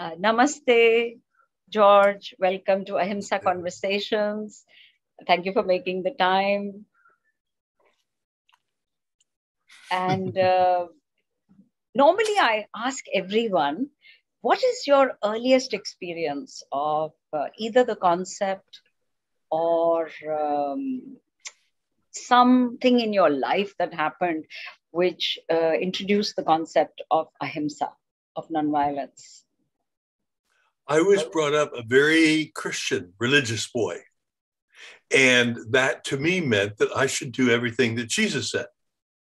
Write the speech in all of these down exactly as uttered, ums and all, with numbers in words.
Uh, namaste, George. Welcome to Ahimsa Conversations. Thank you for making the time. And uh, normally I ask everyone, what is your earliest experience of uh, either the concept or um, something in your life that happened which uh, introduced the concept of Ahimsa, of nonviolence? I was brought up a very Christian, religious boy. And that to me meant that I should do everything that Jesus said.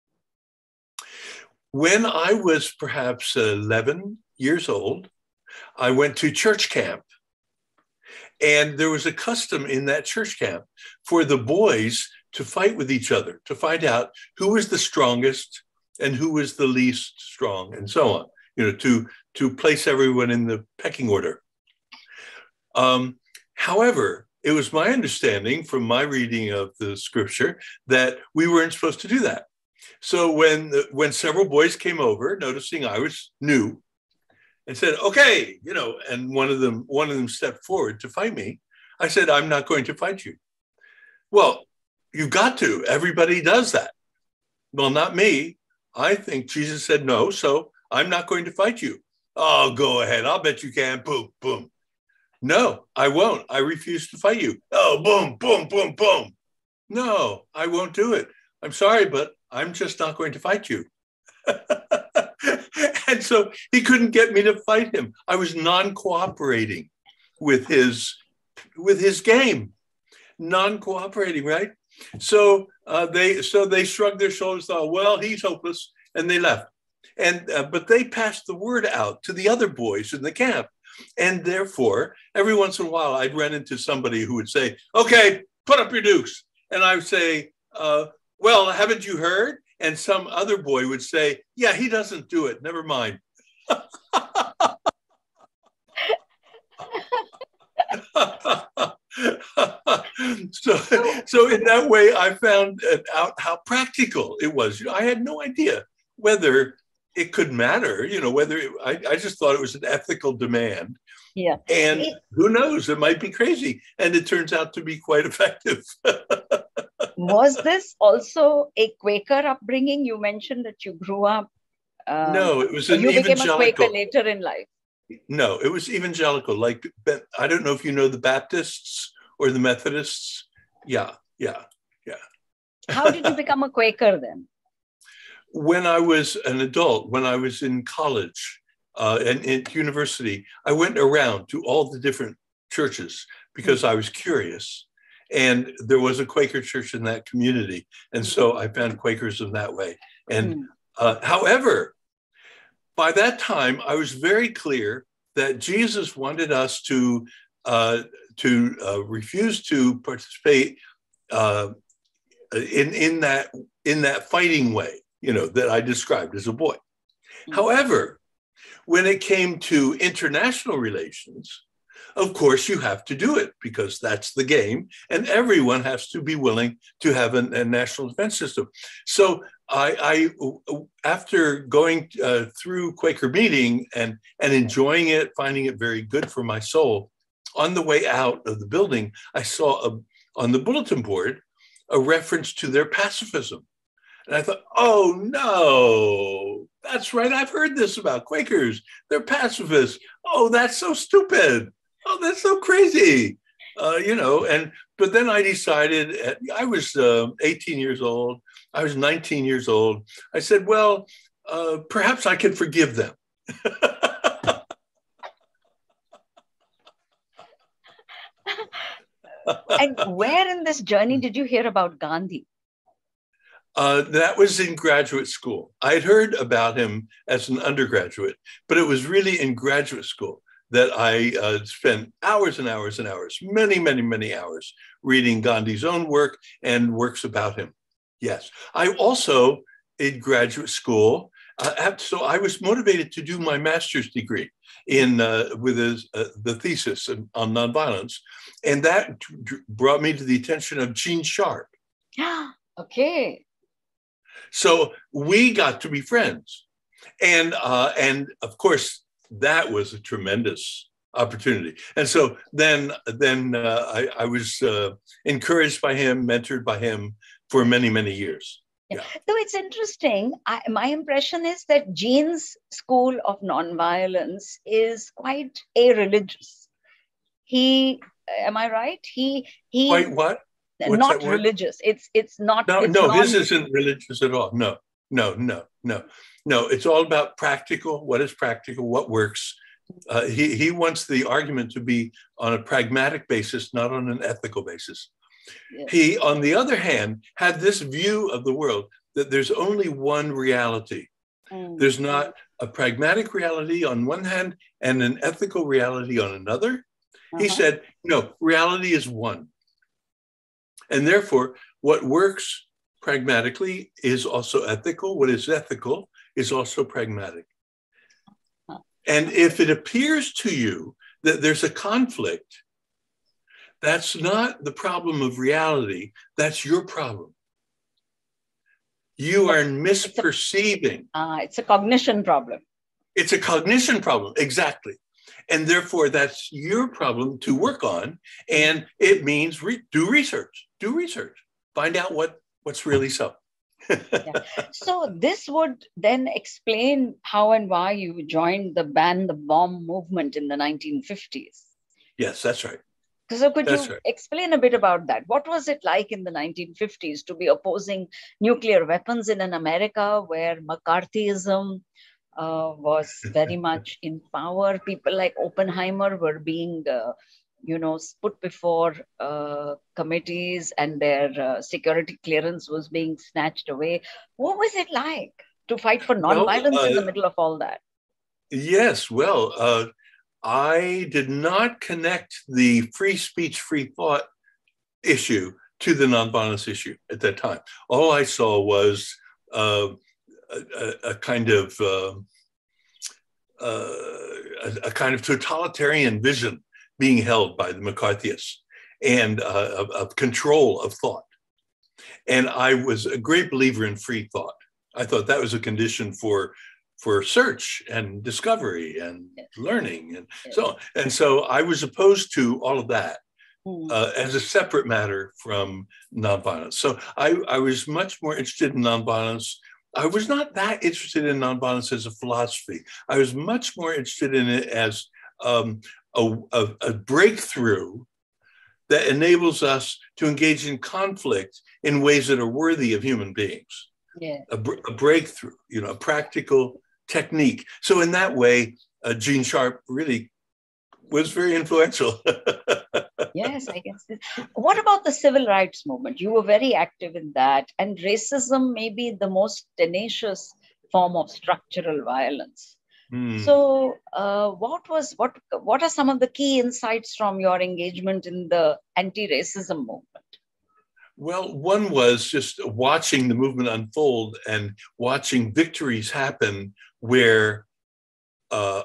When I was perhaps eleven years old, I went to church camp. And there was a custom in that church camp for the boys to fight with each other, to find out who was the strongest and who was the least strong, and so on, you know, to, to place everyone in the pecking order. Um, however, it was my understanding from my reading of the scripture that we weren't supposed to do that. So when, when several boys came over, noticing I was new, and said, okay, you know, and one of them, one of them stepped forward to fight me. I said, I'm not going to fight you. Well, you've got to, everybody does that. Well, not me. I think Jesus said no, so I'm not going to fight you. Oh, go ahead. I'll bet you can. Boom, boom. No, I won't. I refuse to fight you. Oh, boom, boom, boom, boom. No, I won't do it. I'm sorry, but I'm just not going to fight you. And so he couldn't get me to fight him. I was non-cooperating with his, with his game, non-cooperating, right? So uh, they, so they shrugged their shoulders, thought, well, he's hopeless, and they left. And uh, but they passed the word out to the other boys in the camp, and therefore, every once in a while, I'd run into somebody who would say, "Okay, put up your dukes," and I would say, uh, "Well, haven't you heard?" And some other boy would say, yeah, he doesn't do it. Never mind. so, so in that way, I found out how practical it was. You know, I had no idea whether it could matter, you know, whether it, I, I just thought it was an ethical demand. Yeah. And who knows, it might be crazy. And it turns out to be quite effective. Was this also a Quaker upbringing? You mentioned that you grew up. Um, no, it was an you evangelical. became a Quaker later in life. No, it was evangelical. Like, I don't know if you know the Baptists or the Methodists. Yeah, yeah, yeah. How did you become a Quaker then? When I was an adult, when I was in college uh, and in university, I went around to all the different churches because I was curious. And there was a Quaker church in that community. And so I found Quakers in that way. And mm. uh, however, by that time, I was very clear that Jesus wanted us to, uh, to uh, refuse to participate uh, in, in, that, in that fighting way, you know, that I described as a boy. Mm. However, when it came to international relations, of course, you have to do it because that's the game, and everyone has to be willing to have a, a national defense system. So I, I after going uh, through Quaker meeting and, and enjoying it, finding it very good for my soul, on the way out of the building, I saw a, on the bulletin board a reference to their pacifism. And I thought, oh, no, that's right. I've heard this about Quakers. They're pacifists. Oh, that's so stupid. Oh, that's so crazy, uh, you know, and but then I decided, at, I was uh, eighteen years old, I was nineteen years old. I said, well, uh, perhaps I can forgive them. And where in this journey did you hear about Gandhi? Uh, that was in graduate school. I had heard about him as an undergraduate, but it was really in graduate school that I uh, spent hours and hours and hours, many, many, many hours reading Gandhi's own work and works about him. Yes. I also, in graduate school, uh, so I was motivated to do my master's degree in uh, with a, uh, the thesis on, on nonviolence. And that brought me to the attention of Gene Sharp. Yeah. Okay. So we got to be friends. And, uh, and of course, that was a tremendous opportunity. And so then, then uh, I, I was uh, encouraged by him, mentored by him for many, many years. Yeah. So it's interesting. I, my impression is that Gene's school of nonviolence is quite a-religious. He, am I right? He, he. Quite what? What's not religious. It's it's not. No, it's no, non- his isn't religious at all. No, no, no, no, no. It's all about practical. What is practical? What works? Uh, he he wants the argument to be on a pragmatic basis, not on an ethical basis. Yes. He, on the other hand, had this view of the world that there's only one reality. Mm. There's not a pragmatic reality on one hand and an ethical reality on another. Uh-huh. He said, no, reality is one. And therefore, what works pragmatically is also ethical. What is ethical is also pragmatic. And if it appears to you that there's a conflict, that's not the problem of reality. That's your problem. You are misperceiving. It's a, uh, it's a cognition problem. It's a cognition problem, exactly. And therefore, that's your problem to work on. And it means re- do research, do research, find out what, what's really so. Yeah. So this would then explain how and why you joined the Ban the Bomb movement in the nineteen fifties. Yes, that's right. So could that's you right. explain a bit about that? What was it like in the nineteen fifties to be opposing nuclear weapons in an America where McCarthyism Uh, was very much in power? People like Oppenheimer were being, uh, you know, put before uh, committees, and their uh, security clearance was being snatched away. What was it like to fight for nonviolence well, uh, in the middle of all that? Yes, well, uh, I did not connect the free speech, free thought issue to the nonviolence issue at that time. All I saw was uh, A, a kind of uh, uh, a, a kind of totalitarian vision being held by the McCarthyists and uh, of, of control of thought. And I was a great believer in free thought. I thought that was a condition for for search and discovery and learning and so on. And so I was opposed to all of that uh, as a separate matter from nonviolence. So I, I was much more interested in nonviolence. I was not that interested in nonviolence as a philosophy. I was much more interested in it as um, a, a, a breakthrough that enables us to engage in conflict in ways that are worthy of human beings. Yeah. A, a breakthrough, you know, a practical technique. So in that way, uh, Gene Sharp really was very influential. Yes, I guess. What about the civil rights movement? You were very active in that, and racism may be the most tenacious form of structural violence. Mm. So, uh, what was what? What are some of the key insights from your engagement in the anti-racism movement? Well, one was just watching the movement unfold and watching victories happen where uh,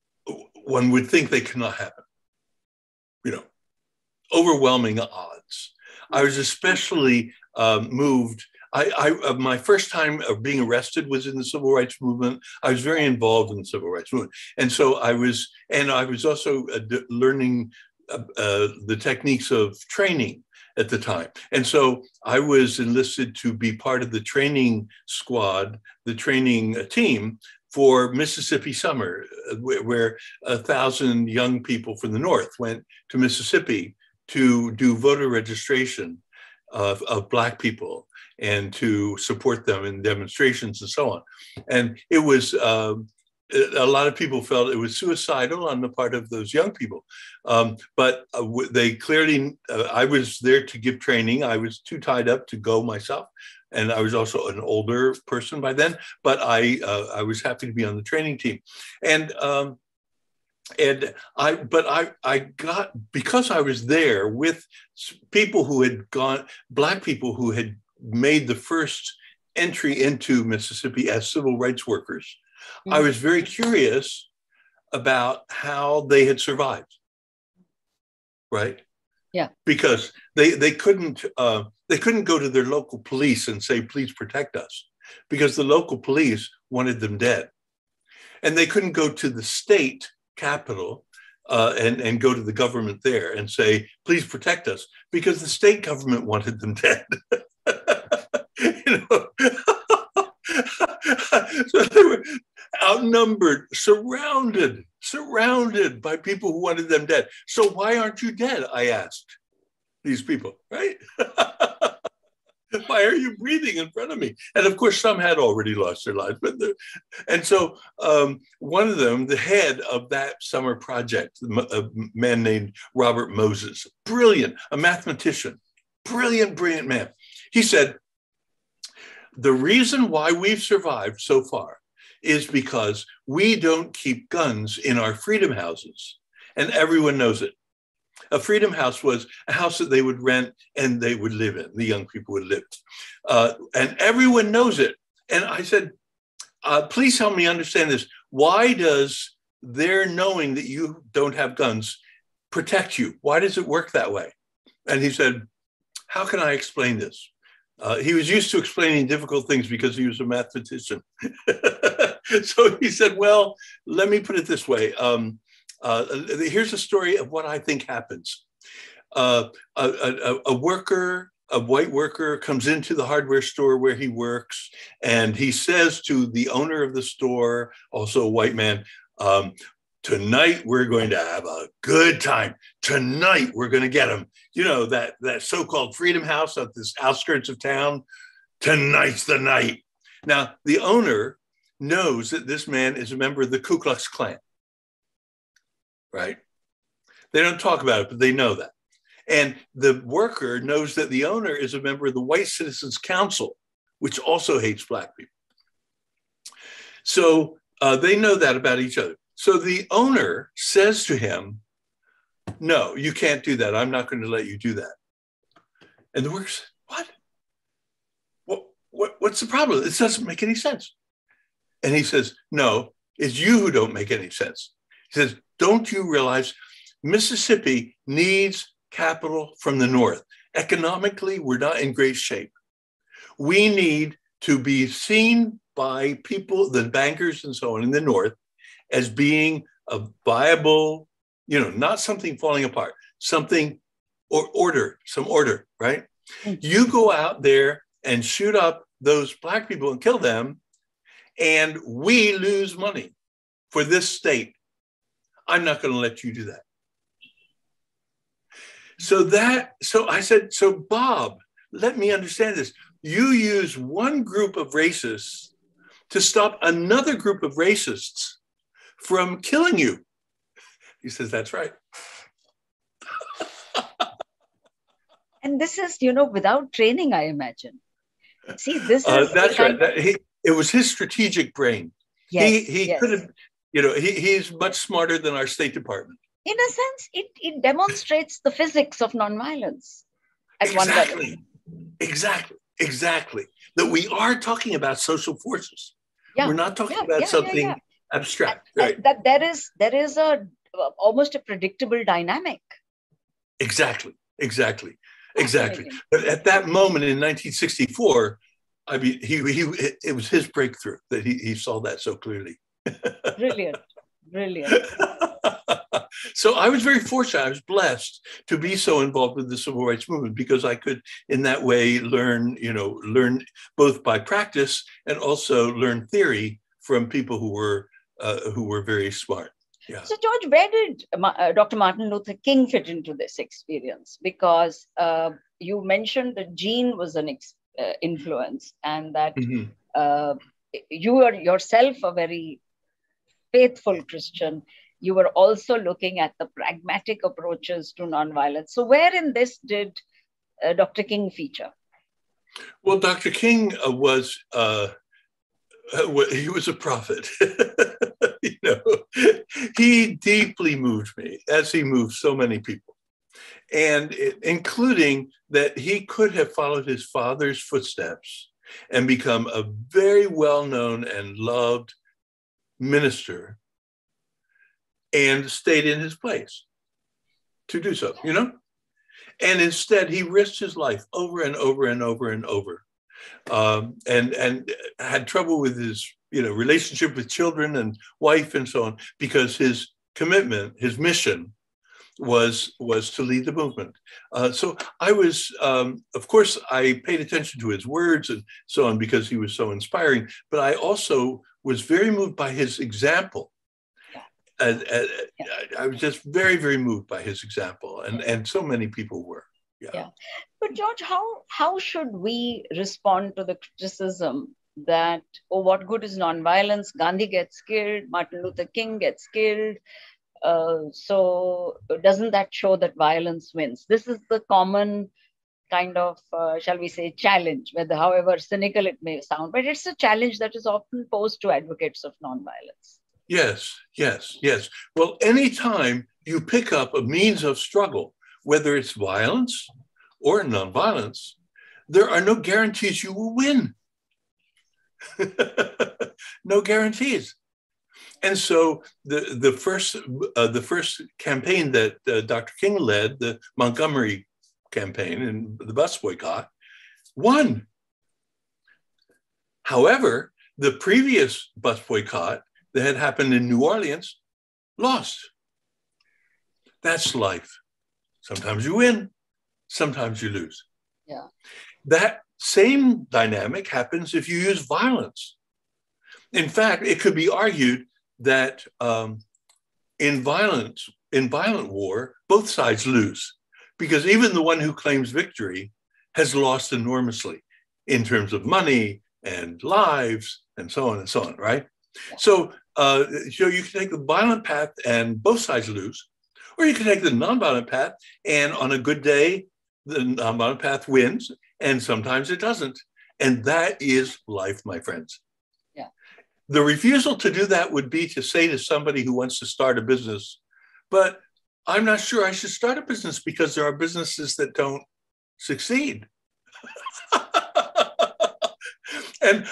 one would think they could not happen. You know. Overwhelming odds. I was especially um, moved. I, I uh, my first time of being arrested was in the civil rights movement. I was very involved in the civil rights movement, and so I was, and I was also uh, d- learning uh, uh, the techniques of training at the time. And so I was enlisted to be part of the training squad, the training uh, team for Mississippi Summer, where, where a thousand young people from the North went to Mississippi to do voter registration of, of Black people and to support them in demonstrations and so on. And it was, uh, a lot of people felt it was suicidal on the part of those young people. Um, but uh, they clearly, uh, I was there to give training. I was too tied up to go myself. And I was also an older person by then, but I, uh, I was happy to be on the training team. And, um, And I, but I, I got, because I was there with people who had gone, Black people who had made the first entry into Mississippi as civil rights workers, mm-hmm. I was very curious about how they had survived, right? Yeah. Because they, they couldn't, uh, they couldn't go to their local police and say, please protect us, because the local police wanted them dead. and they couldn't go to the state capital uh, and, and go to the government there and say, please protect us, because the state government wanted them dead. You know? So they were outnumbered, surrounded, surrounded by people who wanted them dead. So why aren't you dead? I asked these people, right? Why are you breathing in front of me? And of course, some had already lost their lives. But and so um, one of them, the head of that summer project, a man named Robert Moses, brilliant, a mathematician, brilliant, brilliant man. He said, the reason why we've survived so far is because we don't keep guns in our freedom houses. And everyone knows it. A freedom house was a house that they would rent and they would live in. The young people would live. Uh, and everyone knows it. And I said, uh, please help me understand this. Why does their knowing that you don't have guns protect you? Why does it work that way? And he said, how can I explain this? Uh, he was used to explaining difficult things because he was a mathematician. So he said, well, let me put it this way. Um, uh, here's a story of what I think happens. Uh, a, a, a worker, a white worker comes into the hardware store where he works, and he says to the owner of the store, also a white man, um, tonight we're going to have a good time. Tonight we're going to get them. You know, that, that so-called freedom house at the outskirts of town. Tonight's the night. Now, the owner knows that this man is a member of the Ku Klux Klan, right? They don't talk about it, but they know that. And the worker knows that the owner is a member of the White Citizens Council, which also hates Black people. So uh, they know that about each other. So the owner says to him, no, you can't do that. I'm not going to let you do that. And the worker says, what? What, what? What's the problem? This doesn't make any sense. And he says, no, it's you who don't make any sense. He says, don't you realize Mississippi needs capital from the North? Economically, we're not in great shape. We need to be seen by people, the bankers and so on in the North, as being a viable, you know, not something falling apart, something or order, some order, right? Mm-hmm. You go out there and shoot up those Black people and kill them, and we lose money for this state. I'm not going to let you do that. So that, so I said, so Bob, let me understand this. You use one group of racists to stop another group of racists from killing you. He says, that's right. And this is, you know, without training, I imagine. See, this is uh, that's right. That, he, it was his strategic brain. Yes, he he yes. could have, you know, he, he's much smarter than our State Department. In a sense, it, it demonstrates the physics of nonviolence at exactly. one level. Exactly. Exactly. That we are talking about social forces. Yeah. We're not talking yeah, about yeah, something yeah, yeah. abstract. And, right. and that there is there is a almost a predictable dynamic. Exactly. Exactly. Exactly. But at that moment in nineteen sixty-four, I mean, he he it was his breakthrough that he, he saw that so clearly. Brilliant. Brilliant. So I was very fortunate. I was blessed to be so involved with the civil rights movement because I could, in that way, learn, you know, learn both by practice and also learn theory from people who were uh, who were very smart. Yeah. So, George, where did uh, Doctor Martin Luther King fit into this experience? Because uh, you mentioned that Gene was an ex- uh, influence, and that mm-hmm. uh, you are yourself a very faithful Christian. You were also looking at the pragmatic approaches to nonviolence. So where in this did uh, Doctor King feature? Well, Doctor King uh, was, uh, uh, he was a prophet. You know, he deeply moved me, as he moved so many people. And it, including that he could have followed his father's footsteps and become a very well-known and loved minister and stayed in his place to do so, you know? And instead, he risked his life over and over and over and over, um, and, and had trouble with his, you know, relationship with children and wife and so on, because his commitment, his mission was was to lead the movement. Uh, so I was, um, of course, I paid attention to his words and so on because he was so inspiring, but I also was very moved by his example. And, and Yeah. I was just very, very moved by his example, and, and so many people were. Yeah. Yeah. But George, how, how should we respond to the criticism that, oh, what good is nonviolence? Gandhi gets killed, Martin Luther King gets killed. Uh, so doesn't that show that violence wins? This is the common kind of, uh, shall we say, challenge, whether however cynical it may sound, but it's a challenge that is often posed to advocates of nonviolence. Yes, yes, yes. Well, anytime you pick up a means of struggle, whether it's violence or nonviolence, there are no guarantees you will win. No guarantees. And so the, the, first, uh, the first campaign that uh, Doctor King led, the Montgomery campaign and the bus boycott, won. However, the previous bus boycott that had happened in New Orleans lost. That's life. Sometimes you win, sometimes you lose. Yeah. That same dynamic happens if you use violence. In fact, it could be argued that um, in violence, in violent war, both sides lose, because even the one who claims victory has lost enormously in terms of money and lives and so on and so on, right? Yeah. So, uh, so you can take the violent path and both sides lose, or you can take the nonviolent path and on a good day, the nonviolent path wins, and sometimes it doesn't. And that is life, my friends. Yeah. The refusal to do that would be to say to somebody who wants to start a business, but I'm not sure I should start a business because there are businesses that don't succeed. And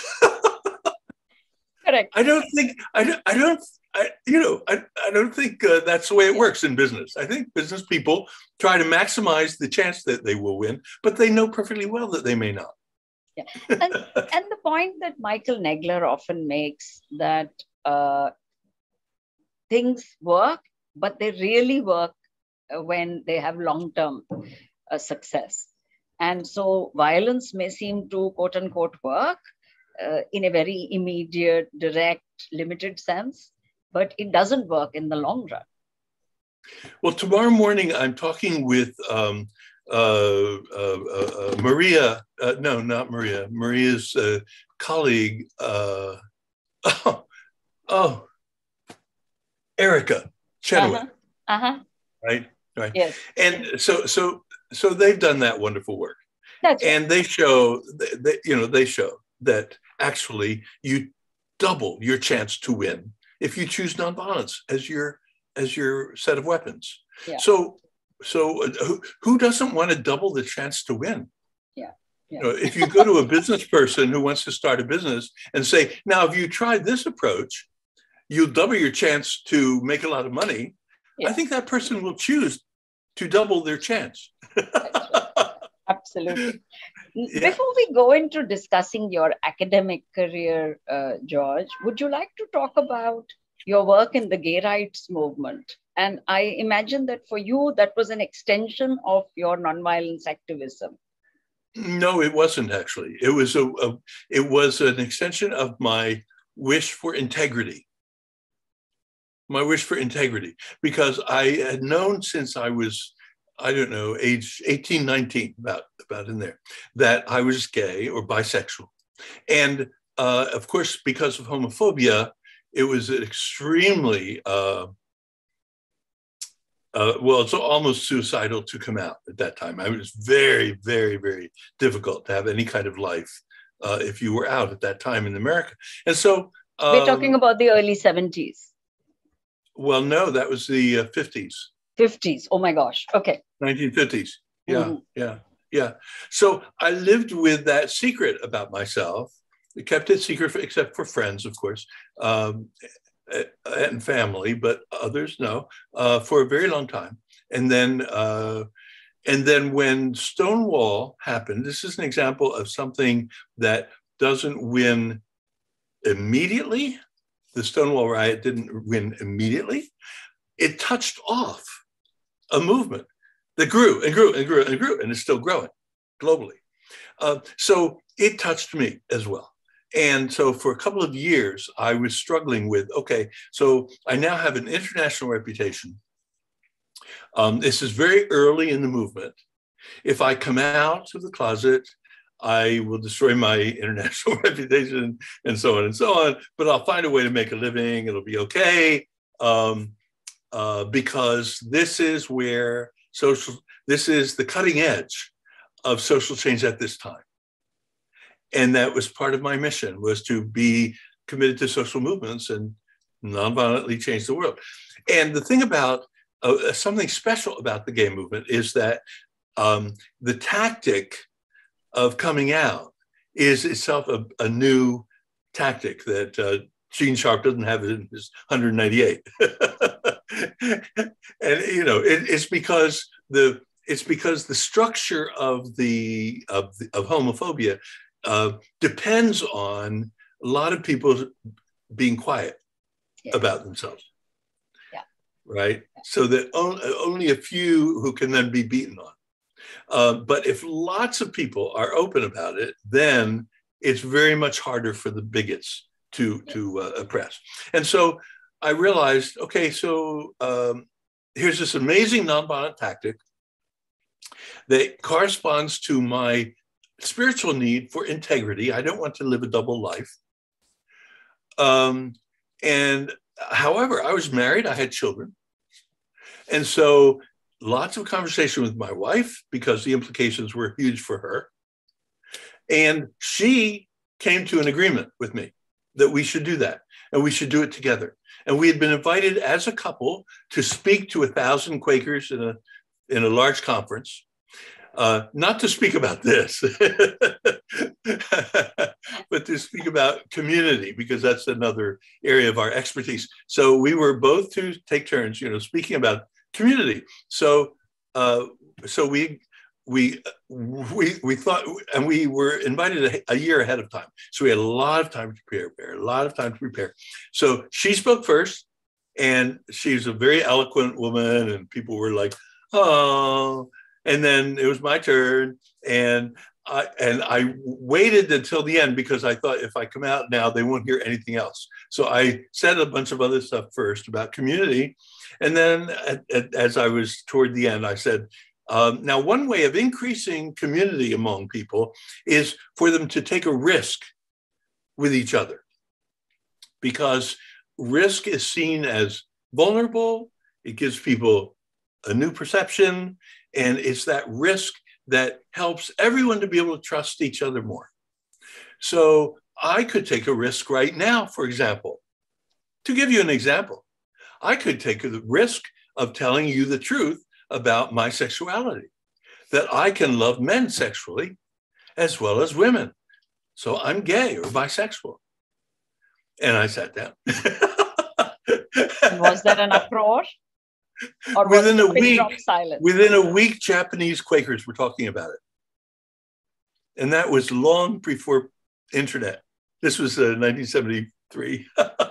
correct. I don't think, I don't, I don't I, you know, I, I don't think uh, that's the way it works in business. I think business people try to maximize the chance that they will win, but they know perfectly well that they may not. Yeah. And, and the point that Michael Negler often makes, that uh, things work, but they really work when they have long-term uh, success. And so violence may seem to, quote unquote, work uh, in a very immediate, direct, limited sense, but it doesn't work in the long run. Well, tomorrow morning, I'm talking with um, uh, uh, uh, Maria, uh, no, not Maria, Maria's uh, colleague, uh, oh, oh, Erica Chenoweth, uh-huh. Uh-huh. right? Right. Yes. And so, so, so they've done that wonderful work. That's and right. they show, they, they, you know, they show that actually you double your chance to win if you choose nonviolence as your as your set of weapons. Yeah. So, so uh, who, who doesn't want to double the chance to win? Yeah. Yeah. You know, if you go to a business person who wants to start a business and say, now, if you try this approach, you'll double your chance to make a lot of money. Yeah. I think that person will choose to double their chance. Right. Absolutely. Yeah. Before we go into discussing your academic career, uh, George, would you like to talk about your work in the gay rights movement? And I imagine that for you, that was an extension of your nonviolence activism. No, it wasn't actually. It was a, a it was an extension of my wish for integrity. My wish for integrity, because I had known since I was, I don't know, age eighteen, nineteen, about, about in there, that I was gay or bisexual. And uh, of course, because of homophobia, it was extremely, uh, uh, well, it's almost suicidal to come out at that time. It was very, very, very difficult to have any kind of life uh, if you were out at that time in America. And so- um, We're talking about the early seventies. Well, no, that was the uh, fifties. fifties, oh my gosh, okay. nineteen fifties, yeah, mm-hmm. yeah, yeah. So I lived with that secret about myself. I kept it secret, for, except for friends, of course, um, and family, but others no, uh, for a very long time. And then, uh, and then when Stonewall happened, this is an example of something that doesn't win immediately, the Stonewall riot didn't win immediately. It touched off a movement that grew and grew and grew and grew, and is still growing globally. Uh, so it touched me as well. And so for a couple of years, I was struggling with, okay, so I now have an international reputation. Um, this is very early in the movement. If I come out of the closet, I will destroy my international reputation and so on and so on, but I'll find a way to make a living. It'll be okay. Um, uh, because this is where social, this is the cutting edge of social change at this time. And that was part of my mission, was to be committed to social movements and nonviolently change the world. And the thing about, uh, something special about the gay movement is that um, the tactic of coming out is itself a, a new tactic that uh, Gene Sharp doesn't have it in his one hundred ninety-eight. And, you know, it, it's because the, it's because the structure of the, of, the, of homophobia Uh, depends on a lot of people being quiet yeah. about themselves. Yeah. Right? Yeah. So that on, only a few who can then be beaten on. Uh, but if lots of people are open about it, then it's very much harder for the bigots to, to uh, oppress. And so I realized, okay, so um, here's this amazing nonviolent tactic that corresponds to my spiritual need for integrity. I don't want to live a double life. Um, and however, I was married, I had children. And so lots of conversation with my wife because the implications were huge for her. And she came to an agreement with me that we should do that and we should do it together. And we had been invited as a couple to speak to a thousand Quakers in a, in a large conference. Uh, not to speak about this, but to speak about community, because that's another area of our expertise. So we were both to take turns, you know, speaking about community. So, uh, so we, we, we, we thought, and we were invited a, a year ahead of time. So we had a lot of time to prepare, a lot of time to prepare. So she spoke first, and she's a very eloquent woman, and people were like, oh. And then it was my turn, and I and I waited until the end because I thought if I come out now, they won't hear anything else. So I said a bunch of other stuff first about community, and then at, at, as I was toward the end, I said, um, now one way of increasing community among people is for them to take a risk with each other, because risk is seen as vulnerable. It gives people a new perception. And it's that risk that helps everyone to be able to trust each other more. So I could take a risk right now, for example. To give you an example, I could take the risk of telling you the truth about my sexuality, that I can love men sexually as well as women. So I'm gay or bisexual. And I sat down. Was that an uproar? Or within a week, silence? within a week, Japanese Quakers were talking about it, and that was long before internet. This was uh, nineteen seventy-three.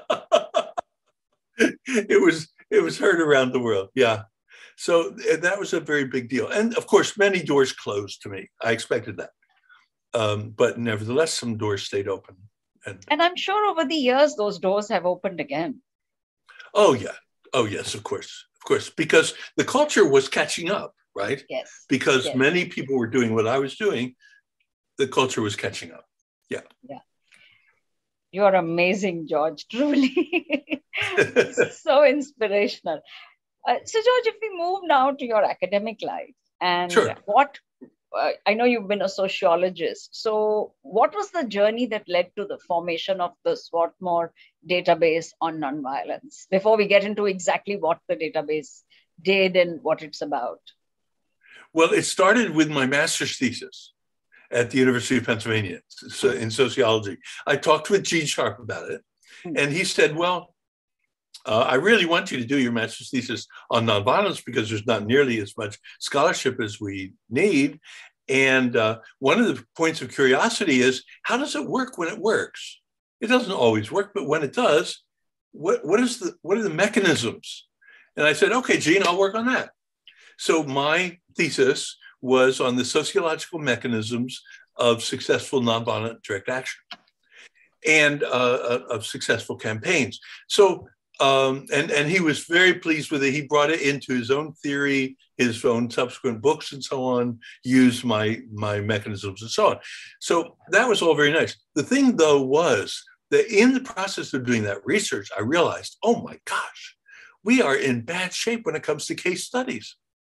It was it was heard around the world. Yeah, so that was a very big deal, and of course, many doors closed to me. I expected that, um, but nevertheless, some doors stayed open. And, and I'm sure over the years, those doors have opened again. Oh yeah. Oh yes, of course. Of course, because the culture was catching up, right? Yes. Because yes. many people were doing what I was doing, the culture was catching up. Yeah. Yeah. You're amazing, George, truly. So inspirational. Uh, so, George, if we move now to your academic life, and sure. what, uh, I know you've been a sociologist. So what was the journey that led to the formation of the Swarthmore database on nonviolence, before we get into exactly what the database did and what it's about? Well, it started with my master's thesis at the University of Pennsylvania in sociology. I talked with Gene Sharp about it, and he said, well, uh, I really want you to do your master's thesis on nonviolence because there's not nearly as much scholarship as we need. And uh, one of the points of curiosity is, how does it work when it works? It doesn't always work, but when it does, what, what is the what are the mechanisms? And I said, okay, Gene, I'll work on that. So my thesis was on the sociological mechanisms of successful nonviolent direct action and uh, of successful campaigns. So, um, and, and he was very pleased with it. He brought it into his own theory, his own subsequent books and so on, used my, my mechanisms and so on. So that was all very nice. The thing though was that in the process of doing that research, I realized, oh my gosh, we are in bad shape when it comes to case studies,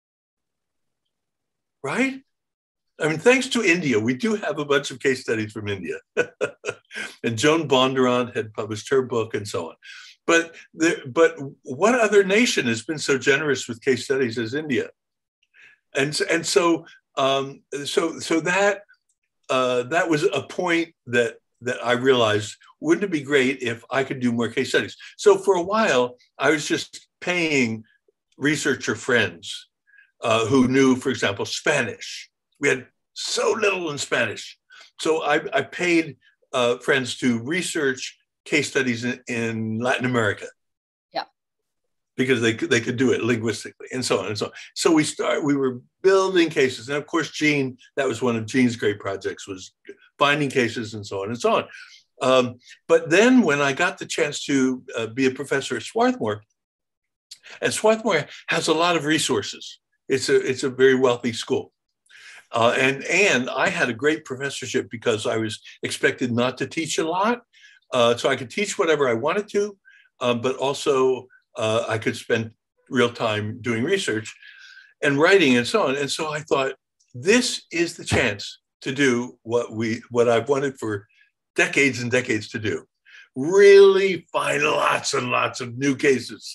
right? I mean, thanks to India, we do have a bunch of case studies from India. And Joan Bondurant had published her book and so on. But, there, but what other nation has been so generous with case studies as India? And, and so, um, so, so that, uh, that was a point that, that I realized, wouldn't it be great if I could do more case studies? So for a while, I was just paying researcher friends uh, who knew, for example, Spanish. We had so little in Spanish. So I, I paid uh, friends to research case studies in, in Latin America. Yeah. Because they could, they could do it linguistically and so on and so on. So we start, we were building cases. And of course, Gene, that was one of Gene's great projects, was finding cases and so on and so on. Um, but then when I got the chance to uh, be a professor at Swarthmore, and Swarthmore has a lot of resources. It's a, it's a very wealthy school. Uh, and, and I had a great professorship because I was expected not to teach a lot. Uh, so I could teach whatever I wanted to, um, but also uh, I could spend real time doing research and writing and so on. And so I thought, this is the chance to do what we, what I've wanted for decades and decades to do. Really find lots and lots of new cases.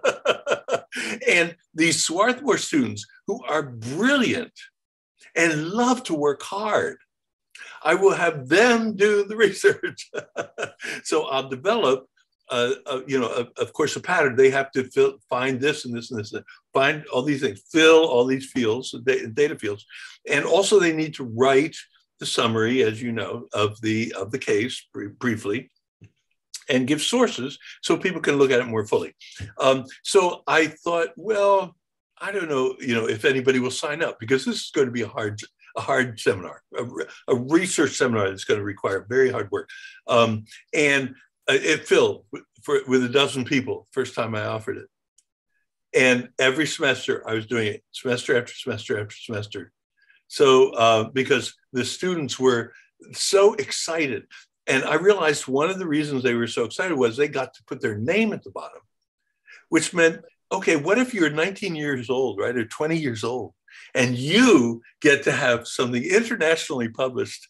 And these Swarthmore students who are brilliant and love to work hard, I will have them do the research. So I'll develop, uh, uh, you know, of, of course, a pattern. They have to fill, find this and this and this, and find all these things, fill all these fields, data fields. And also they need to write the summary, as you know, of the, of the case briefly, and give sources so people can look at it more fully. Um, so I thought, well, I don't know, you know, if anybody will sign up, because this is going to be a hard, a hard seminar, a, a research seminar that's going to require very hard work. Um, and it filled for, with a dozen people, first time I offered it. And every semester I was doing it, semester after semester after semester. So uh, because the students were so excited. And I realized one of the reasons they were so excited was they got to put their name at the bottom, which meant, okay, what if you're nineteen years old, right, or twenty years old, and you get to have something internationally published,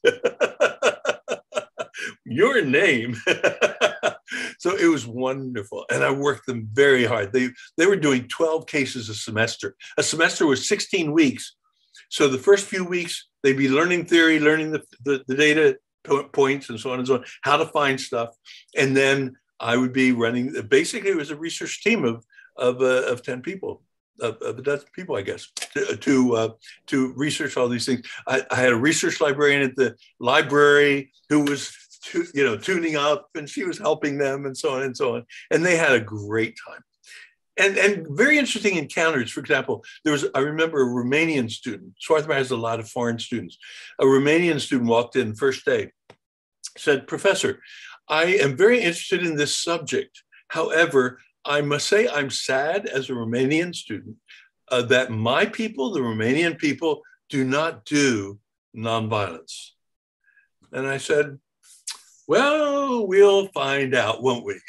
your name. So it was wonderful. And I worked them very hard. They, they were doing twelve cases a semester. A semester was sixteen weeks. So the first few weeks, they'd be learning theory, learning the, the, the data points and so on and so on, how to find stuff. And then I would be running, basically it was a research team of, of, uh, of ten people, of, of a dozen people, I guess, to, to, uh, to research all these things. I, I had a research librarian at the library who was, tu- you know, tuning up, and she was helping them and so on and so on. And they had a great time. And, and very interesting encounters. For example, there was, I remember a Romanian student. Swarthmore has a lot of foreign students. A Romanian student walked in first day, said, "Professor, I am very interested in this subject. However, I must say I'm sad as a Romanian student uh, that my people, the Romanian people, do not do nonviolence." And I said, well, we'll find out, won't we?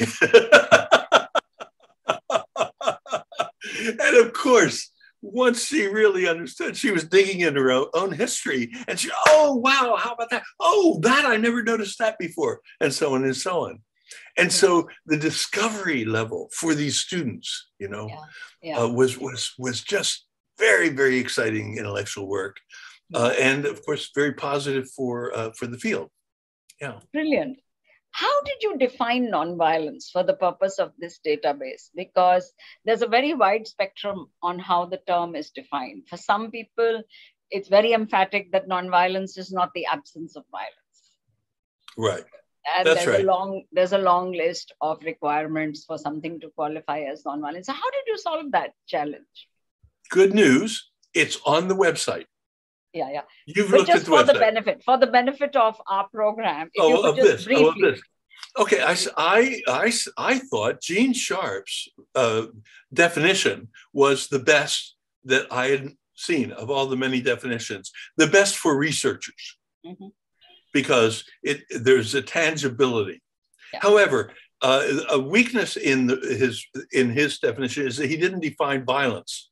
And of course, once she really understood, she was digging in her own history, and she, oh, wow, how about that? Oh, that, I never noticed that before, and so on and so on. And so the discovery level for these students, you know, yeah. Yeah. Uh, was, was, was just very, very exciting intellectual work. Uh, and of course, very positive for, uh, for the field. Yeah. Brilliant. How did you define nonviolence for the purpose of this database? Because there's a very wide spectrum on how the term is defined. For some people, it's very emphatic that nonviolence is not the absence of violence. Right. And That's there's a right. long there's a long list of requirements for something to qualify as nonviolent. So how did you solve that challenge? Good news, it's on the website. Yeah, yeah. You've But looked at just the for the website. benefit, for the benefit of our program, if you Oh, could of just this. Oh, of briefly. this. Okay, I, I, I, I thought Gene Sharp's uh, definition was the best that I had seen of all the many definitions, the best for researchers, mm-hmm. because it there's a tangibility. Yeah. However, uh, a weakness in the, his in his definition is that he didn't define violence.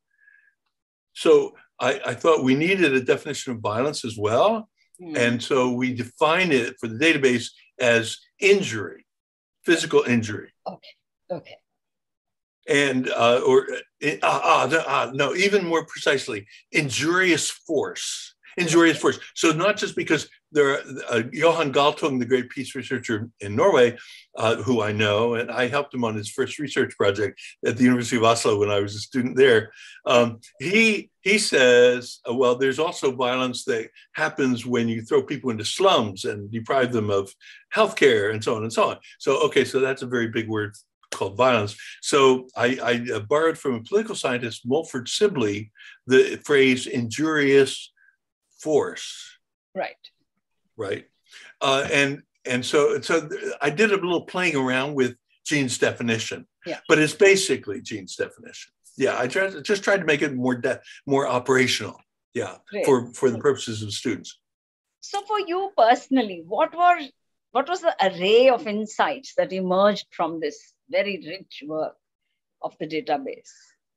So I, I thought we needed a definition of violence as well. Mm. And so we define it for the database as injury, physical injury. Okay, okay. And, uh, or, uh, uh, uh, no, even more precisely, injurious force. Injurious force. So not just because there are uh, Johan Galtung, the great peace researcher in Norway, uh, who I know, and I helped him on his first research project at the University of Oslo when I was a student there. Um, he he says, uh, well, there's also violence that happens when you throw people into slums and deprive them of healthcare and so on and so on. So, okay, so that's a very big word called violence. So I, I borrowed from a political scientist, Mulford Sibley, the phrase injurious force. Right. Right. Uh, and and so so I did a little playing around with Gene's definition. Yeah. But it's basically Gene's definition. Yeah. I tried, just tried to make it more de- more operational. Yeah. Great. For for the purposes of students. So for you personally, what were what was the array of insights that emerged from this very rich work of the database?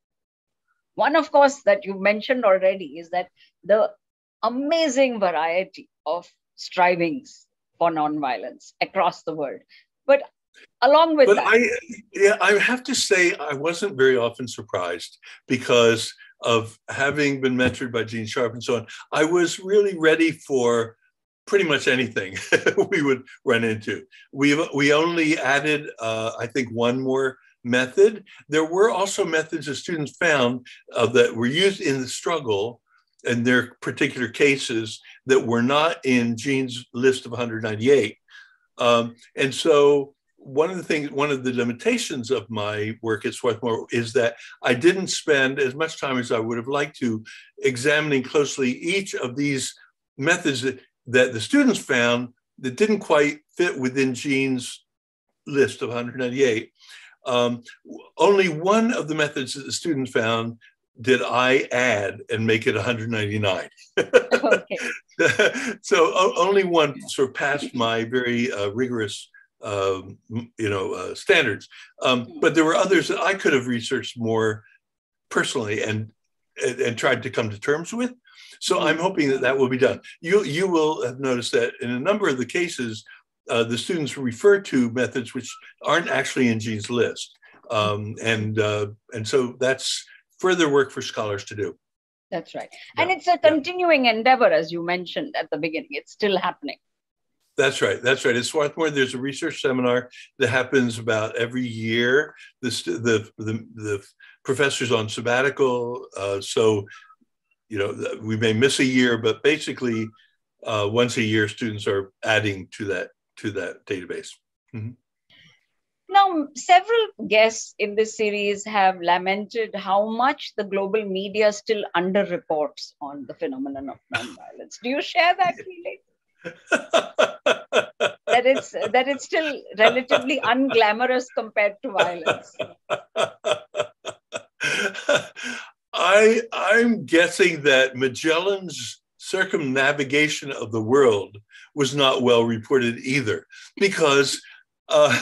One, of course, that you mentioned already is that the amazing variety of strivings for nonviolence across the world. But along with but that. I, yeah, I have to say I wasn't very often surprised because of having been mentored by Gene Sharp and so on. I was really ready for pretty much anything we would run into. We we only added, uh, I think, one more method. There were also methods that students found uh, that were used in the struggle in their particular cases that were not in Gene's list of one hundred ninety-eight. Um, and so one of the things, one of the limitations of my work at Swarthmore is that I didn't spend as much time as I would have liked to examining closely each of these methods that, that the students found that didn't quite fit within Gene's list of one hundred ninety-eight. Um, only one of the methods that the students found did I add and make it one hundred ninety-nine. Okay. So o- only one surpassed my very uh, rigorous, uh, you know, uh, standards. Um, but there were others that I could have researched more personally and, and and tried to come to terms with. So I'm hoping that that will be done. You you will have noticed that in a number of the cases, uh, the students refer to methods which aren't actually in Gene's list, um, and uh, and so that's further work for scholars to do. That's right. Yeah. And it's a continuing yeah. endeavor, as you mentioned at the beginning. It's still happening. That's right. That's right. At Swarthmore, there's a research seminar that happens about every year. The, the, the, the professor's on sabbatical. Uh, so, you know, we may miss a year, but basically uh, once a year, students are adding to that, to that database. Mm-hmm. Now, several guests in this series have lamented how much the global media still underreports on the phenomenon of nonviolence. Do you share that feeling? that it's that it's still relatively unglamorous compared to violence. I I'm guessing that Magellan's circumnavigation of the world was not well reported either, because uh,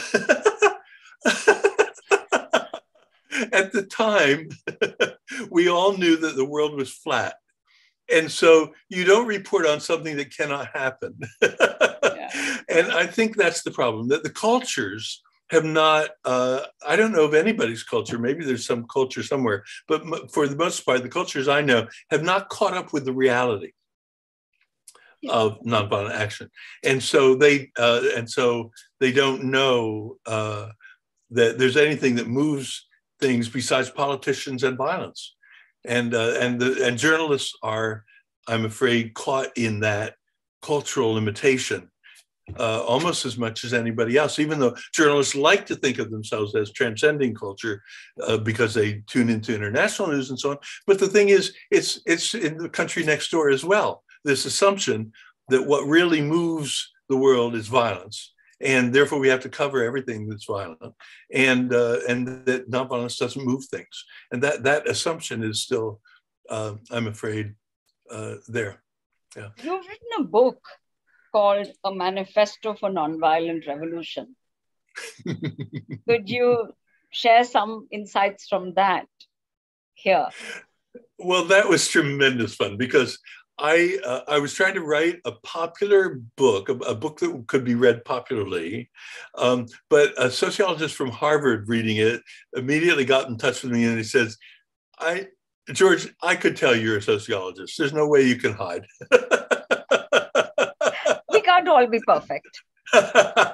at the time, we all knew that the world was flat. And so you don't report on something that cannot happen. Yeah. And I think that's the problem, that the cultures have not, uh, I don't know of anybody's culture, maybe there's some culture somewhere, but for the most part, the cultures I know have not caught up with the reality of nonviolent action. And so they, uh, and so they don't know uh, that there's anything that moves things besides politicians and violence. And uh, and the and journalists are, I'm afraid, caught in that cultural limitation. uh, almost as much as anybody else, even though journalists like to think of themselves as transcending culture uh, because they tune into international news and so on. But the thing is, it's it's in the country next door as well. This assumption that what really moves the world is violence, and therefore we have to cover everything that's violent, and uh, and that nonviolence doesn't move things. And that that assumption is still, uh, I'm afraid, uh, there. Yeah. You've written a book called A Manifesto for Nonviolent Revolution. Could you share some insights from that here? Well, that was tremendous fun because I uh, I was trying to write a popular book, a, a book that could be read popularly, um, but a sociologist from Harvard reading it immediately got in touch with me and he says, "I, George, I could tell you're a sociologist. There's no way you can hide." We can't all be perfect. And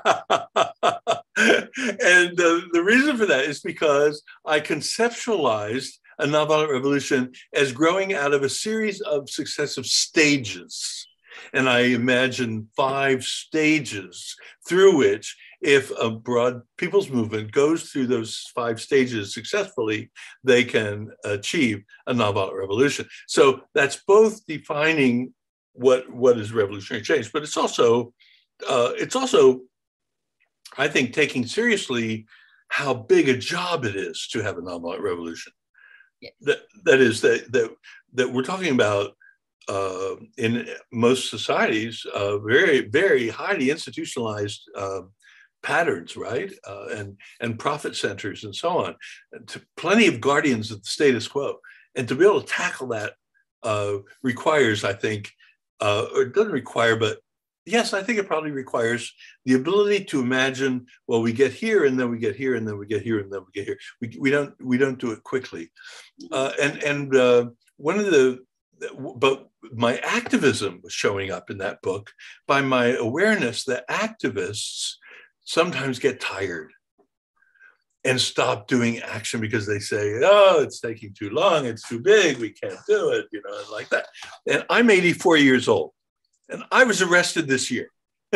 uh, the reason for that is because I conceptualized a nonviolent revolution as growing out of a series of successive stages. And I imagine five stages through which, if a broad people's movement goes through those five stages successfully, they can achieve a nonviolent revolution. So that's both defining what, what is revolutionary change, but it's also, uh, it's also, I think, taking seriously how big a job it is to have a nonviolent revolution. Yes. That, that is that, that, that we're talking about uh, in most societies, uh, very, very highly institutionalized uh, patterns, right? Uh, and, and profit centers and so on. And to plenty of guardians of the status quo. And to be able to tackle that uh, requires, I think, uh, or it doesn't require, but yes, I think it probably requires the ability to imagine, well, we get here and then we get here and then we get here and then we get here. We, we don't we don't do it quickly. Uh, and and uh, one of the, but my activism was showing up in that book by my awareness that activists sometimes get tired and stop doing action because they say, oh, it's taking too long, it's too big, we can't do it, you know, like that. And I'm eighty-four years old. And I was arrested this year.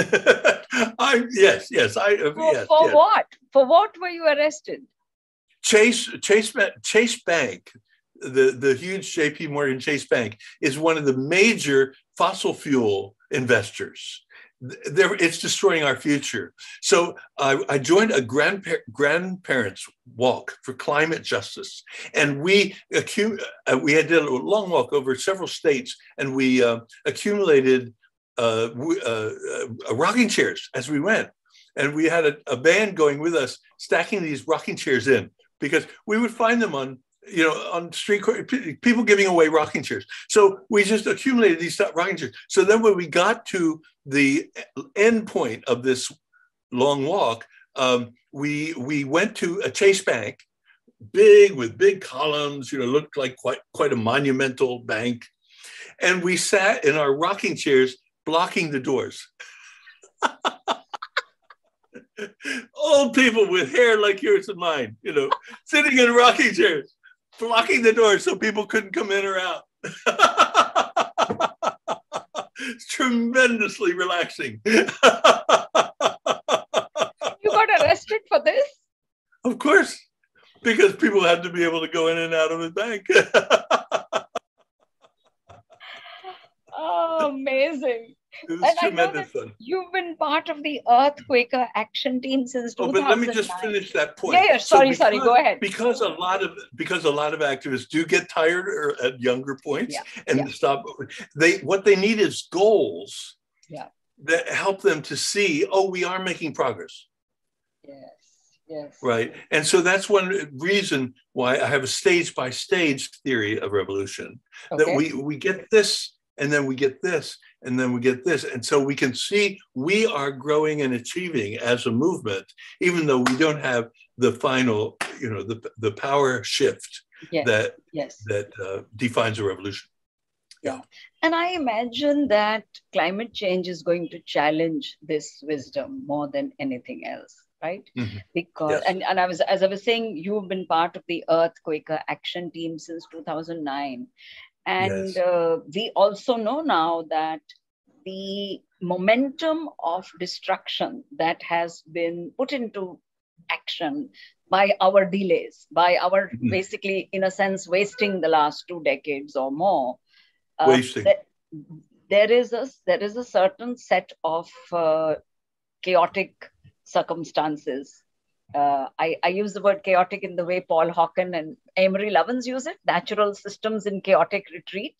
I yes, yes, I For, yes, for yes. what? For what were you arrested? Chase Chase Chase Bank, the the huge J P Morgan Chase Bank, is one of the major fossil fuel investors. They're, it's destroying our future. So I, I joined a grandpa grandparents walk for climate justice, and we accu uh, we had did a long walk over several states, and we uh, accumulated uh, uh, uh, rocking chairs as we went, and we had a, a band going with us, stacking these rocking chairs in because we would find them on. You know, on street people giving away rocking chairs. So we just accumulated these rocking chairs. So then when we got to the end point of this long walk, um, we we went to a Chase Bank, big with big columns, you know, looked like quite quite a monumental bank. And we sat in our rocking chairs, blocking the doors. Old people with hair like yours and mine, you know, sitting in rocking chairs, blocking the door so people couldn't come in or out. It's tremendously relaxing. You got arrested for this? Of course, because people had to be able to go in and out of the bank. Oh, amazing. It was And tremendous fun. You've been part of the Earthquaker Action Team since two thousand nine. Oh, but let me just finish that point. Yeah, yeah, sorry, so because, sorry, go ahead. Because a lot of because a lot of activists do get tired or at younger points yeah. and yeah. stop. They what they need is goals yeah. that help them to see, oh, we are making progress. Yes, yes. Right. And so that's one reason why I have a stage by stage theory of revolution. Okay. That we, we get this, and then we get this, and then we get this. And so we can see we are growing and achieving as a movement, even though we don't have the final, you know, the, the power shift yes. that, yes. that uh, defines a revolution. Yeah. And I imagine that climate change is going to challenge this wisdom more than anything else, right? Mm-hmm. Because, yes. and, and I was, as I was saying, you've been part of the Earthquaker Action Team since two thousand nine. And yes. uh, we also know now that the momentum of destruction that has been put into action by our delays, by our mm-hmm. basically, in a sense, wasting the last two decades or more. Uh, wasting. That there is a there is a certain set of uh, chaotic circumstances. Uh, I, I use the word chaotic in the way Paul Hawken and Amory Lovins use it, natural systems in chaotic retreat.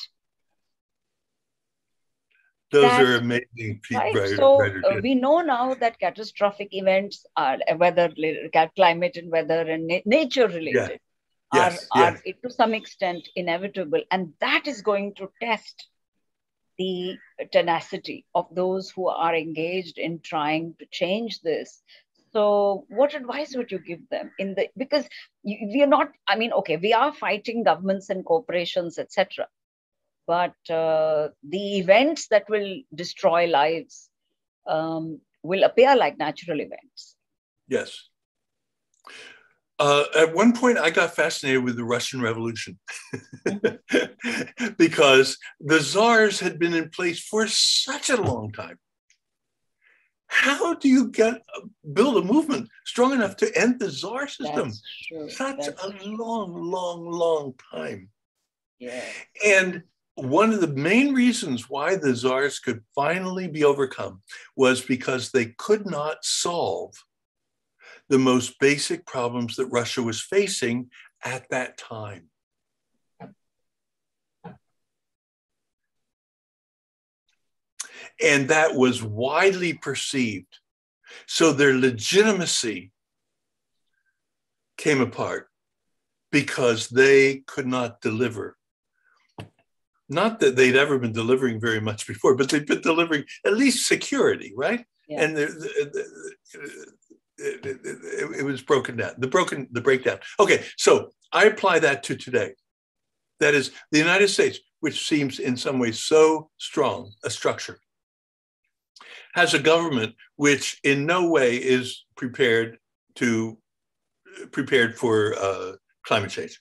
Those that, are amazing. Right? Writer, so writers, uh, yeah. we know now that catastrophic events are weather, climate and weather and na nature related yeah. are, yes, are yes. to some extent inevitable. And that is going to test the tenacity of those who are engaged in trying to change this. So what advice would you give them in the, because you, we are not, I mean, okay, we are fighting governments and corporations, et cetera. But uh, the events that will destroy lives um, will appear like natural events. Yes. Uh, at one point, I got fascinated with the Russian Revolution because the czars had been in place for such a long time. How do you get build a movement strong enough to end the czar system? That's true. Such That's a true. long, long, long time. Yeah. And one of the main reasons why the czars could finally be overcome was because they could not solve the most basic problems that Russia was facing at that time. And that was widely perceived. So their legitimacy came apart because they could not deliver. Not that they'd ever been delivering very much before, but they'd been delivering at least security, right? Yeah. And the, the, the, it, it, it, it was broken down, the broken, the breakdown. Okay, so I apply that to today. That is the United States, which seems in some ways so strong a structure, has a government which in no way is prepared to prepared for uh, climate change.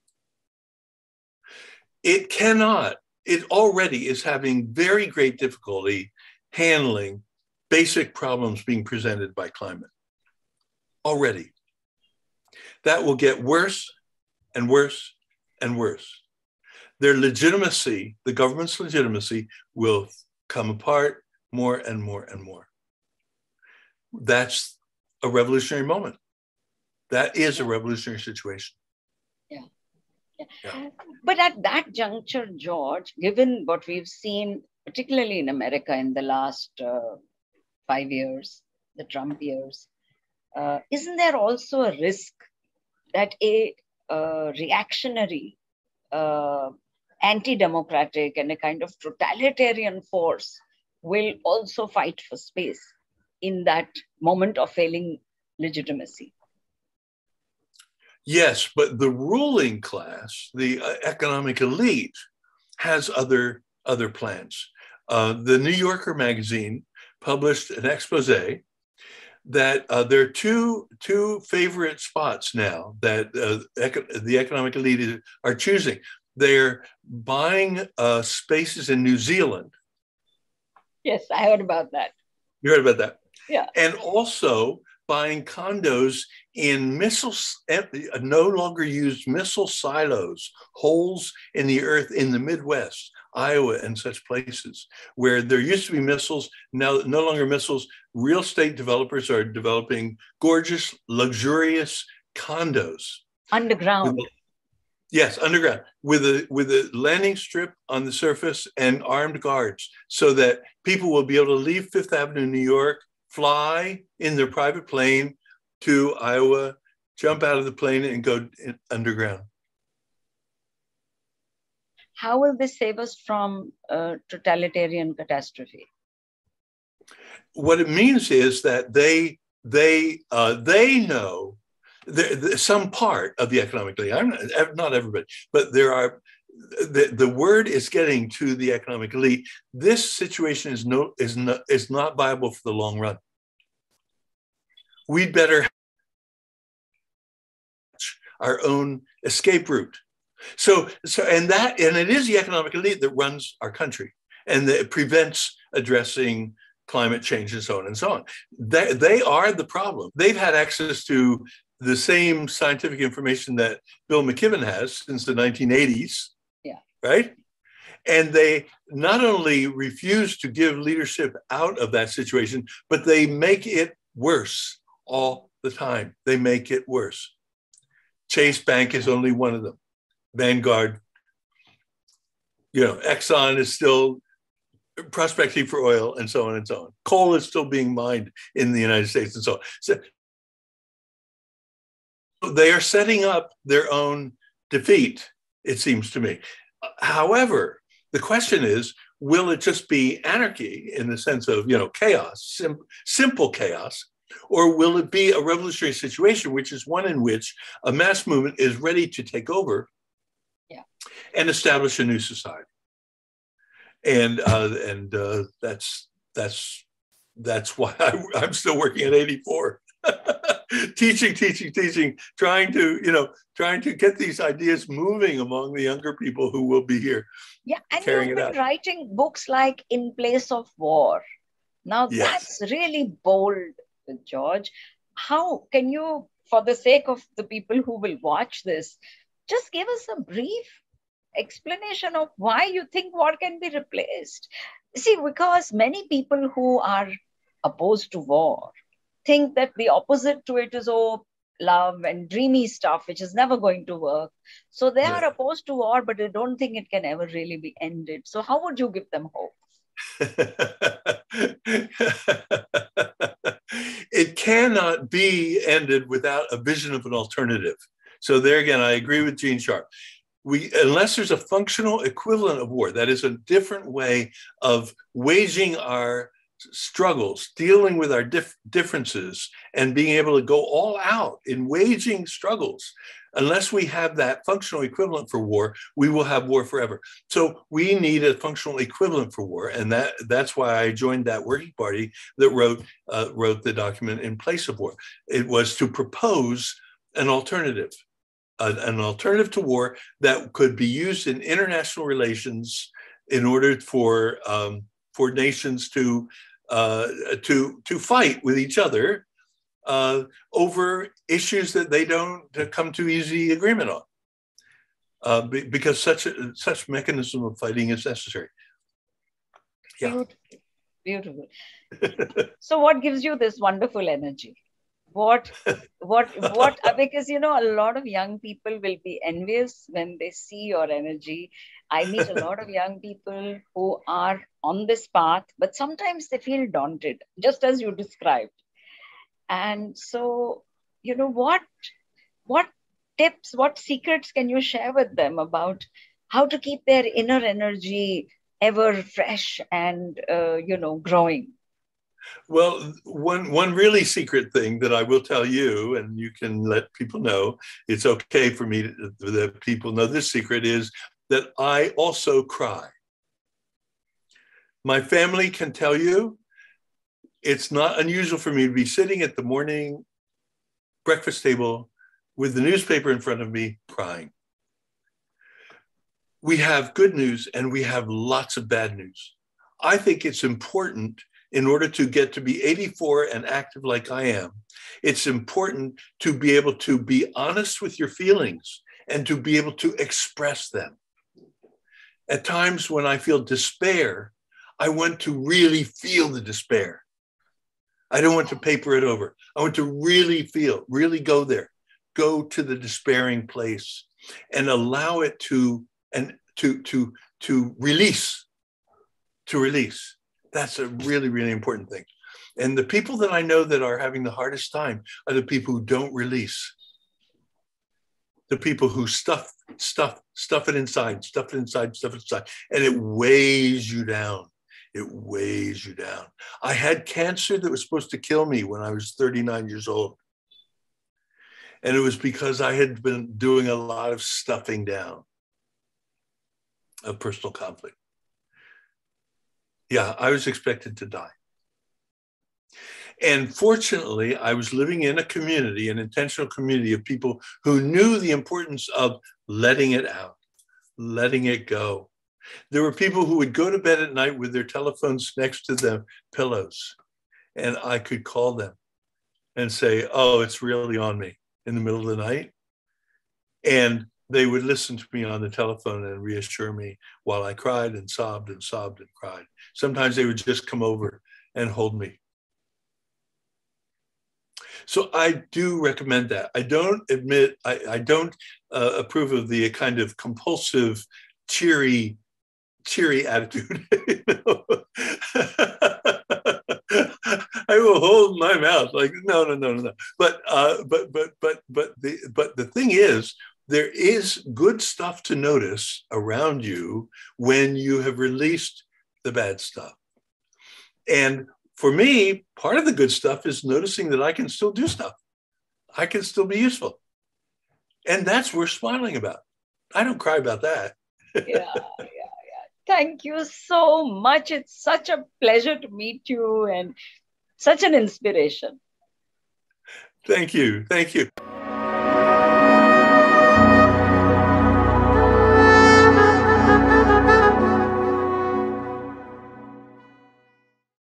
It cannot, it already is having very great difficulty handling basic problems being presented by climate. Already. That will get worse and worse and worse. Their legitimacy, the government's legitimacy, will come apart more and more and more. That's a revolutionary moment. That is a revolutionary situation. Yeah. Yeah. Yeah. But at that juncture, George, given what we've seen, particularly in America in the last uh, five years, the Trump years, uh, isn't there also a risk that a uh, reactionary, uh, anti-democratic and a kind of totalitarian force will also fight for space in that moment of failing legitimacy? Yes, but the ruling class, the uh, economic elite, has other, other plans. Uh, the New Yorker magazine published an expose that uh, there are two, two favorite spots now that uh, eco the economic elite are choosing. They're buying uh, spaces in New Zealand. Yes, I heard about that. You heard about that? Yeah. And also buying condos in missile, no longer used missile silos, holes in the earth in the Midwest, Iowa and such places, where there used to be missiles, now no longer missiles. Real estate developers are developing gorgeous, luxurious condos. Underground. With, yes, underground, with a, with a landing strip on the surface and armed guards, so that people will be able to leave Fifth Avenue, New York, fly in their private plane to Iowa, jump out of the plane and go in, underground. How will this save us from a totalitarian catastrophe? What it means is that they they uh, they know the, the, some part of the economic elite. I'm not, not everybody, but there are. The, the word is getting to the economic elite. This situation is no is not is not viable for the long run. We'd better have our own escape route. So so and that and it is the economic elite that runs our country. and it prevents addressing climate change and so on and so on. They, they are the problem. They've had access to the same scientific information that Bill McKibben has since the nineteen eighties, yeah. right? And they not only refuse to give leadership out of that situation, but they make it worse all the time. They make it worse. Chase Bank is only one of them. Vanguard, you know, Exxon is still prospecting for oil and so on and so on. Coal is still being mined in the United States and so on. So they are setting up their own defeat, it seems to me. However, the question is, will it just be anarchy in the sense of, you know, chaos, sim- simple chaos, or will it be a revolutionary situation, which is one in which a mass movement is ready to take over yeah. and establish a new society? And uh, and uh, that's that's that's why I, I'm still working at eighty-four, teaching, teaching, teaching, trying to you know trying to get these ideas moving among the younger people who will be here. Yeah, and carrying you've it been out. writing books like In Place of War. Now Yes. that's really bold, George. How can you, for the sake of the people who will watch this, just give us a brief explanation of why you think war can be replaced? See, because many people who are opposed to war think that the opposite to it is, oh, love and dreamy stuff, which is never going to work. So they Yeah. are opposed to war, but they don't think it can ever really be ended. So how would you give them hope? It cannot be ended without a vision of an alternative. So there again, I agree with Gene Sharp. We, unless there's a functional equivalent of war, that is a different way of waging our struggles, dealing with our dif- differences, and being able to go all out in waging struggles. Unless we have that functional equivalent for war, we will have war forever. So we need a functional equivalent for war, and that that's why I joined that working party that wrote uh, wrote the document In Place of War. It was to propose an alternative, an, an alternative to war that could be used in international relations in order for um, for nations to uh, to to fight with each other uh, over issues that they don't come to easy agreement on, uh, be, because such a, such mechanism of fighting is necessary. Yeah. Beautiful, beautiful. So, what gives you this wonderful energy? What, what, what? Because you know, a lot of young people will be envious when they see your energy. I meet a lot of young people who are on this path, but sometimes they feel daunted, just as you described. And so, you know, what, what tips, what secrets can you share with them about how to keep their inner energy ever fresh and, uh, you know, growing? Well, one one really secret thing that I will tell you, and you can let people know, it's okay for me to, that people know this secret, is that I also cry. My family can tell you it's not unusual for me to be sitting at the morning breakfast table with the newspaper in front of me crying. We have good news and we have lots of bad news. I think it's important, in order to get to be eighty-four and active like I am, it's important to be able to be honest with your feelings and to be able to express them. At times when I feel despair, I want to really feel the despair. I don't want to paper it over. I want to really feel, really go there, go to the despairing place and allow it to, and to, to, to release, to release. That's a really, really important thing. And the people that I know that are having the hardest time are the people who don't release. The people who stuff, stuff, stuff it inside, stuff it inside, stuff it inside, and it weighs you down. It weighs you down. I had cancer that was supposed to kill me when I was thirty-nine years old. And it was because I had been doing a lot of stuffing down of personal conflict. Yeah, I was expected to die. And fortunately, I was living in a community, an intentional community of people who knew the importance of letting it out, letting it go. There were people who would go to bed at night with their telephones next to their pillows, and I could call them and say, oh, it's really on me in the middle of the night. And they would listen to me on the telephone and reassure me while I cried and sobbed and sobbed and cried. Sometimes they would just come over and hold me. So I do recommend that. I don't admit, I, I don't uh, approve of the kind of compulsive, cheery, cheery attitude. You know? I will hold my mouth like, no, no, no, no, no. But, uh, but, but, but, but the, but the thing is, there is good stuff to notice around you when you have released the bad stuff. And for me, part of the good stuff is noticing that I can still do stuff. I can still be useful. And that's worth smiling about. I don't cry about that. yeah, yeah, yeah. Thank you so much. It's such a pleasure to meet you and such an inspiration. Thank you. Thank you.